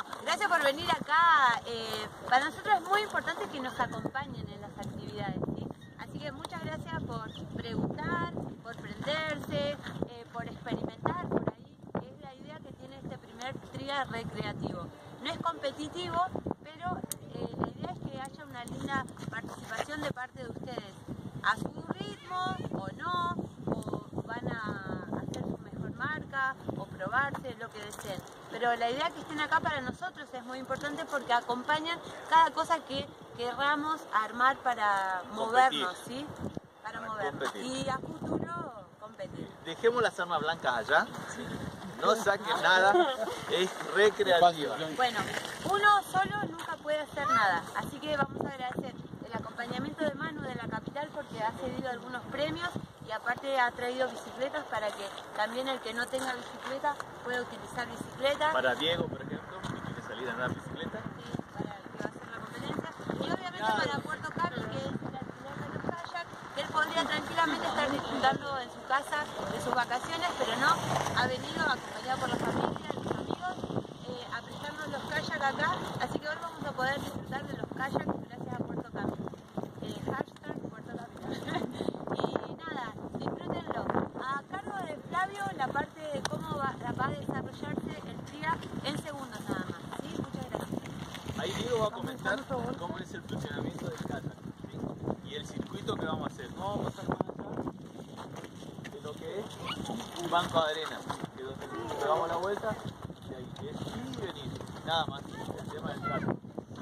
No, gracias por venir acá. Para nosotros es muy importante que nos acompañen en las actividades, ¿sí? Así que muchas gracias por preguntar, por prenderse, por experimentar por ahí, que es la idea que tiene este primer trío recreativo. No es competitivo, pero la idea es que haya una linda participación de parte de ustedes, a su ritmo o no, o van a hacer su mejor marca o probarse, lo que deseen. Pero la idea que estén acá para nosotros es muy importante porque acompañan cada cosa que querramos armar para movernos, ¿sí? Para movernos. Competir. Y a futuro competir. Dejemos las armas blancas allá. No saquen nada, es recreativa. Bueno, uno solo nunca puede hacer nada, así que vamos a agradecer el acompañamiento de Manu de la capital porque ha cedido algunos premios y aparte ha traído bicicletas para que también el que no tenga bicicleta pueda utilizar bicicleta. Para Diego, por ejemplo, que quiere salir a andar bicicleta. Sí, para el que va a hacer la competencia. Y obviamente para Puerto Carlos, que es el alquiler de los kayaks, que él podría tranquilamente estar disfrutando en su casa de sus vacaciones, pero no, ha venido acompañado por la familia, los amigos, a prestarnos los kayaks acá, así que hoy vamos a poder disfrutar de los kayaks gracias a Puerto Carlos. Hashtag Puerto Capital. Y nada, disfrútenlo. A cargo de Flavio, la parte de cómo va a desarrollarse el TRIA en segundos nada más. ¿Sí? Muchas gracias. Ahí Diego va a comentar cómo es el funcionamiento del kayak, ¿sí? Y el circuito que vamos a hacer. No vamos a pasar más allá de lo que es un banco de arena, que donde damos la vuelta y ahí es ir y venir. Nada más, el tema del kayak.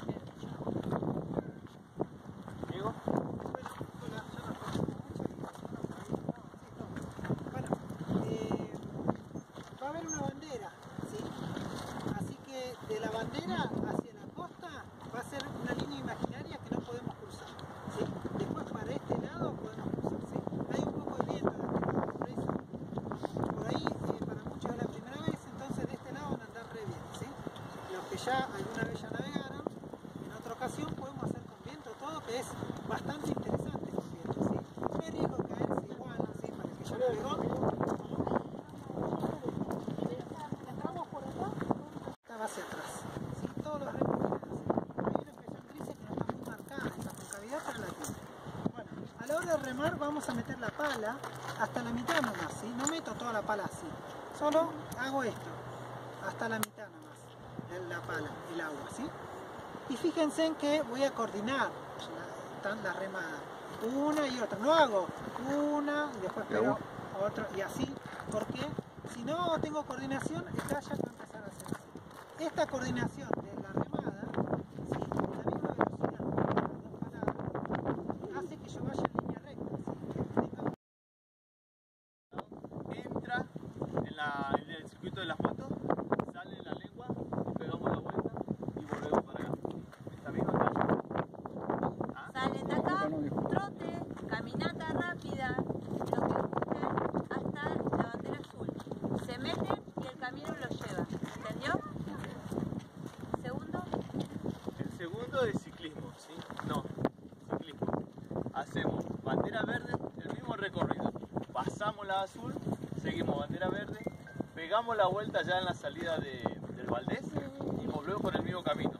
Diego. Va a haber una bandera, ¿sí? Así que de la bandera hacia la costa va a ser una línea imaginaria que no podemos cruzar, ¿sí? Después para este lado podemos cruzar, ¿sí? Hay un poco de viento, por eso. Por ahí para muchos es la primera vez, entonces de este lado van a andar re bien, ¿sí? Los que ya alguna vez ya navegaron, en otra ocasión podemos hacer con viento todo, que es bastante interesante con viento, ¿sí? No hay riesgo de caerse igual, ¿sí? Para el que ya navegó. Hacia atrás, ¿sí? Todos los remos vienen así. Hay una expresión grises que no está muy marcada, esa concavidad para la tiene. Bueno, a la hora de remar vamos a meter la pala hasta la mitad nomás, ¿sí? No meto toda la pala así, solo hago esto, hasta la mitad nomás, la pala, el agua, ¿sí? Y fíjense en que voy a coordinar la remada, una y otra, no hago una y después pego otra y así, porque si no tengo coordinación, el kayak va a empezar a hacer así. Esta coordinación de la remada, ¿sí? A la misma velocidad de las dos palabras, hace que yo vaya en línea recta, ¿sí? Entra en el circuito de las motos, sale en la lengua, pegamos la vuelta y volvemos para acá. ¿Está bien acá? ¿Ah? Salen de acá, trote, caminata rápida, lo que gusten, hasta la bandera azul. Se meten y el camino los lleva. ¿Entendió? Segundo. El segundo es ciclismo, ¿sí? No, ciclismo. Hacemos bandera verde, el mismo recorrido. Pasamos la azul, seguimos bandera verde, pegamos la vuelta ya en la salida del Valdés y volvemos por el mismo camino.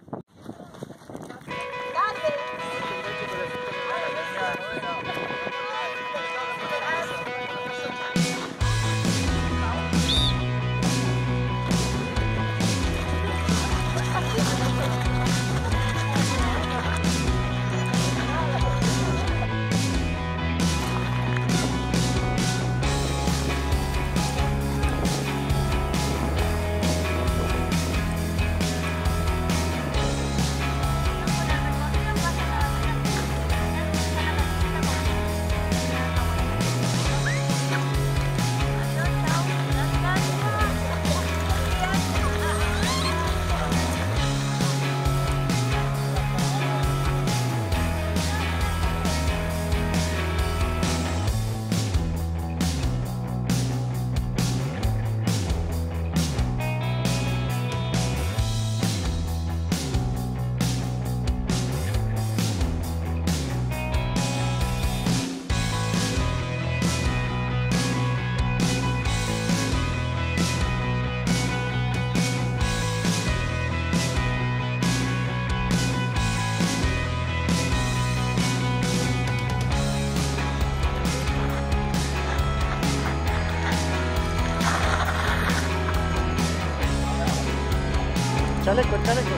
chaleco, el chaleco.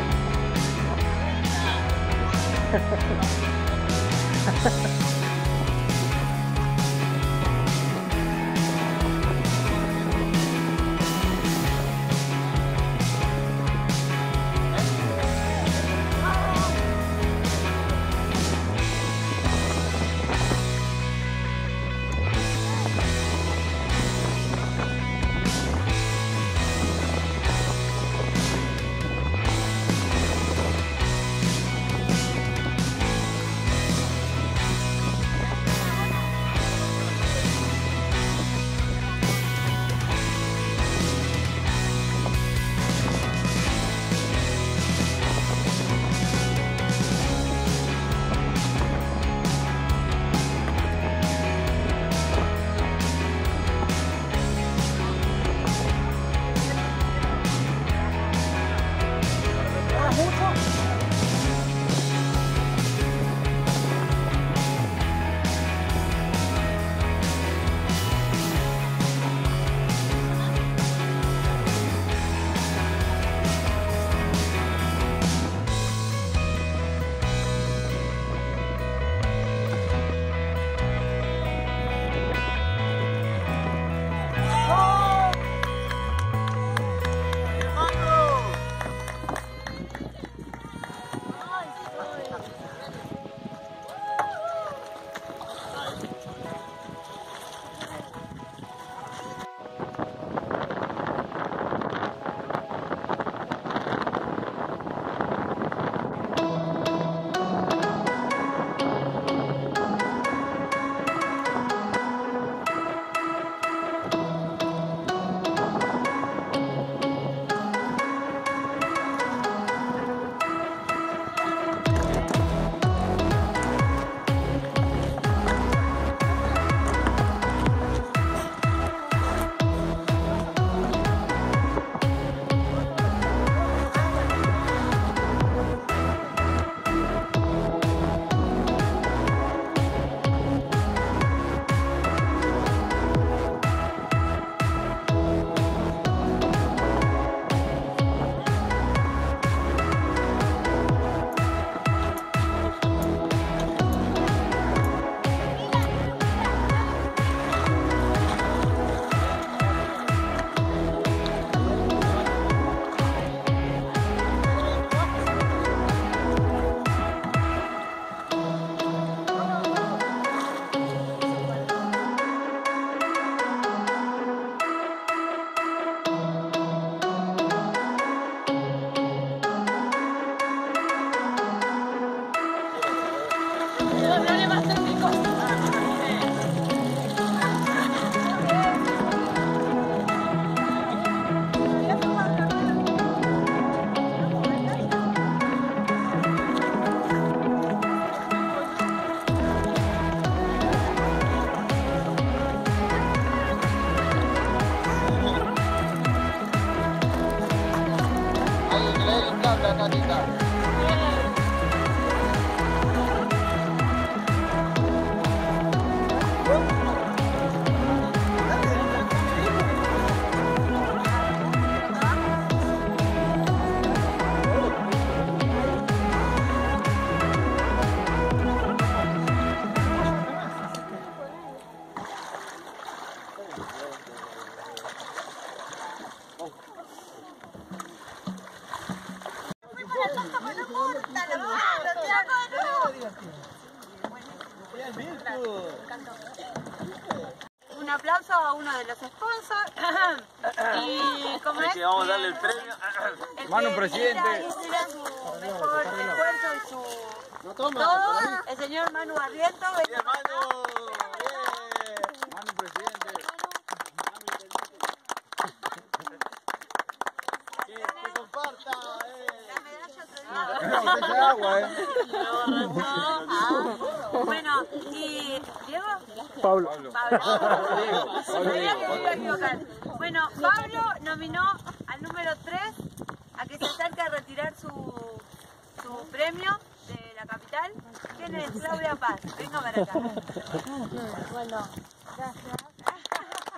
Un aplauso a uno de los sponsors. Y como es, vamos a darle el premio. Manu presidente. Hiciera su mejor esfuerzo y su todo, el señor Manu Barriento. Bien, Manu. Manu presidente. Que comparta. La medalla otro día. Bueno, y Diego. Pablo. Bueno, Pablo nominó al número 3 a que se acerque a retirar su premio de la capital. ¿Quién es? Claudia Paz. Venga para acá. Bueno, gracias.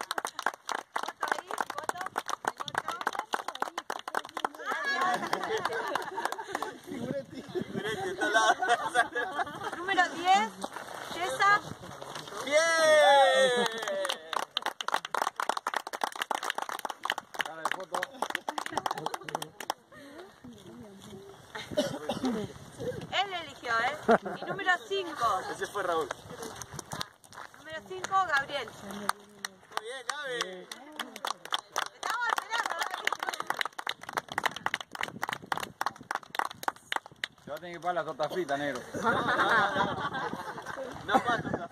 ¿Foto ahí? ¿Foto? ¿eh? Y número 5. Ese fue Raúl. Número 5, Gabriel. Muy bien, Gaby. Estamos esperando, Yo tengo que ir para la torta frita, negro. No, no, no. No,